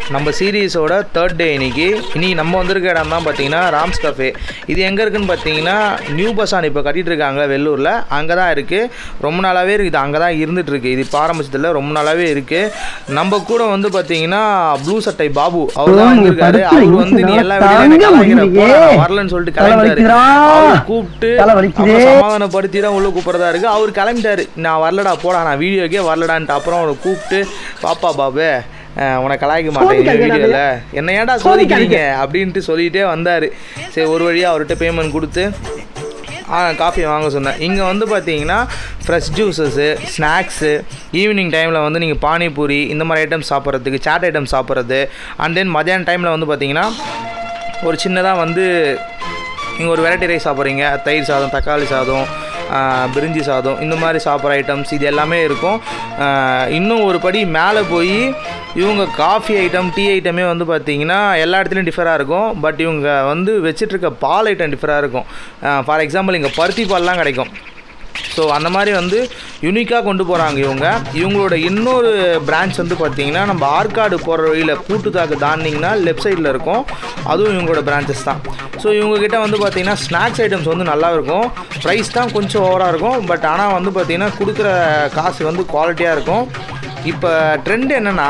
நம்ம சீரீஸோட 3rd டே இன்னைக்கு நம்ம வந்திருக்க இடம் தான் பார்த்தீங்கன்னா ராம்ஸ் கஃபே. இது எங்கே இருக்குதுன்னு பார்த்தீங்கன்னா நியூ பஸ் ஸ்டாண்ட் இப்போ கட்டிகிட்டு இருக்காங்க வெள்ளூரில், அங்கே தான் இருக்குது. ரொம்ப நாளாகவே இருக்குது, அங்கே தான் இருந்துகிட்ருக்கு. இது இப்போ ஆரம்பிச்சதில் ரொம்ப நாளாகவே இருக்குது. நம்ம கூட வந்து பார்த்தீங்கன்னா ப்ளூ சட்டை பாபு அவர் தான் வந்திருக்காரு. அவர் வந்து நீ எல்லா வீடியோலையும் வரலன்னு சொல்லிட்டு கிளம்பிட்டாரு. அவர் கூப்பிட்டு சமாதானப்படுத்தி தான் உள்ளே கூப்பிட்றதா இருக்குது. அவர் கிளம்பிட்டாரு, நான் வரலடா போடா, நான் வீடியோக்கே வரலடான்ட்டு. அப்புறம் அவரை கூப்பிட்டு பாப்பா பாபு உனக்கு கலாய்க்க மாட்டேன் வீடியோவில், என்ன ஏன்டா சோதிக்கிறீங்க அப்படின்ட்டு சொல்லிகிட்டே வந்தார். சரி ஒரு வழியாக அவர்கிட்ட பேமெண்ட் கொடுத்து காஃபி வாங்க சொன்னேன். இங்கே வந்து பார்த்தீங்கன்னா ஃப்ரெஷ் ஜூஸஸ்ஸு, ஸ்நாக்ஸு, ஈவினிங் டைமில் வந்து நீங்கள் பானிபூரி இந்த மாதிரி ஐட்டம்ஸ் சாப்பிட்றதுக்கு, சாட் ஐட்டம் சாப்பிட்றது, அண்ட் தென் மத்தியான டைமில் வந்து பார்த்தீங்கன்னா ஒரு சின்னதாக வந்து நீங்கள் ஒரு வெரைட்டி ரைஸ் சாப்பிட்றீங்க, தயிர் சாதம், தக்காளி சாதம், பிரிஞ்சி சாதம், இந்த மாதிரி சாப்பிட்ற ஐட்டம்ஸ் இது எல்லாமே இருக்கும். இன்னும் ஒரு படி மேலே போய் இவங்க காஃபி ஐட்டம், டீ ஐட்டமே வந்து பார்த்திங்கன்னா எல்லா இடத்துலையும் டிஃபராக இருக்கும். பட் இவங்க வந்து வச்சிட்ருக்க பால் ஐட்டம் டிஃபராக இருக்கும். ஃபார் எக்ஸாம்பிள் இங்கே பருத்தி பால்லாம் கிடைக்கும். ஸோ அந்த மாதிரி வந்து யூனிக்காக கொண்டு போகிறாங்க இவங்களோட இன்னொரு பிரான்ச் வந்து பார்த்திங்கன்னா நம்ம ஆற்காடு போகிற வழியில் பூட்டுத்தாக்கு தாண்டிங்கன்னா லெஃப்ட் சைடில் இருக்கும், அதுவும் இவங்களோட பிரான்ச்சஸ் தான். ஸோ இவங்ககிட்ட வந்து பார்த்திங்கன்னா ஸ்நாக்ஸ் ஐட்டம்ஸ் வந்து நல்லா இருக்கும். ப்ரைஸ் தான் கொஞ்சம் ஓவராக இருக்கும், பட் ஆனால் வந்து பார்த்திங்கன்னா கொடுக்குற காசு வந்து குவாலிட்டியாக இருக்கும். இப்போ ட்ரெண்ட் என்னென்னா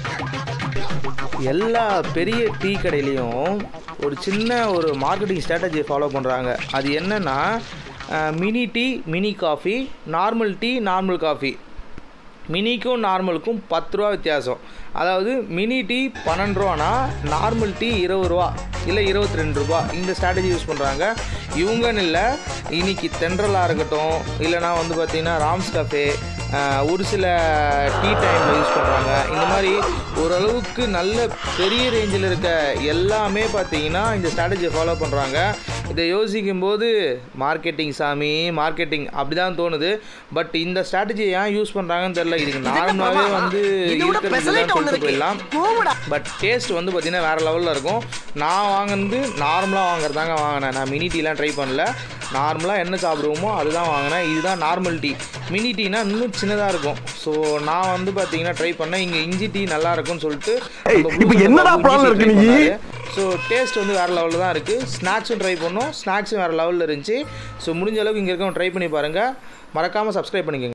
எல்லா பெரிய டீ கடையிலையும் ஒரு சின்ன ஒரு மார்க்கெட்டிங் ஸ்ட்ராட்டஜியை ஃபாலோ பண்ணுறாங்க. அது என்னென்னா mini tea, mini coffee, normal tea, normal coffee. மினிக்கும் நார்மலுக்கும் 10 ரூபா வித்தியாசம். அதாவது மினி டீ 12 ரூபானா நார்மல் டீ 20 ரூபா இல்லை 22 ரூபா. இந்த ஸ்ட்ராட்டஜி யூஸ் பண்ணுறாங்க. இவங்கன்னு இல்லை, இன்றைக்கி தென்றலாக இருக்கட்டும், இல்லைனா வந்து பார்த்திங்கன்னா ராம்ஸ் கஃபே, ஒரு சில டீ டைமில் யூஸ் பண்ணுறாங்க. இந்த மாதிரி ஓரளவுக்கு நல்ல பெரிய ரேஞ்சில் இருக்க எல்லாமே பார்த்திங்கன்னா இந்த ஸ்ட்ராட்டஜியை ஃபாலோ பண்ணுறாங்க. இதை யோசிக்கும்போது மார்க்கெட்டிங் சாமி, மார்க்கெட்டிங் அப்படி தான் தோணுது. பட் இந்த ஸ்ட்ராட்டஜியை ஏன் யூஸ் பண்ணுறாங்கன்னு தெரியல. இதுக்கு நார்மலாகவே வந்து இருக்கிறது சொல்லிட்டு போயிடலாம். பட் டேஸ்ட் வந்து பார்த்திங்கன்னா வேறு லெவலில் இருக்கும். நான் வாங்கினது நார்மலாக வாங்குறதாங்க வாங்கினேன். நான் மினி டீலாம் ட்ரை பண்ணல. நார்மலாக என்ன சாப்பிடுவோமோ அதுதான் வாங்கினேன். இதுதான் நார்மல் டீ. மினி டீனா இன்னும் சின்னதாக இருக்கும். ஸோ நான் வந்து பார்த்தீங்கன்னா ட்ரை பண்ணேன். இங்கே இஞ்சி டீ நல்லா இருக்கும்னு சொல்லிட்டு ஸோ டேஸ்ட் வந்து வேறு லெவலில் தான் இருக்குது. ஸ்நாக்ஸும் ட்ரை பண்ணோம், ஸ்நாக்ஸும் வேறு லெவலில் இருந்துச்சு. ஸோ முடிஞ்ச அளவுக்கு இங்கே இருக்கவங்க ட்ரை பண்ணி பாருங்கள். மறக்காமல் சப்ஸ்கிரைப் பண்ணிக்கோங்க.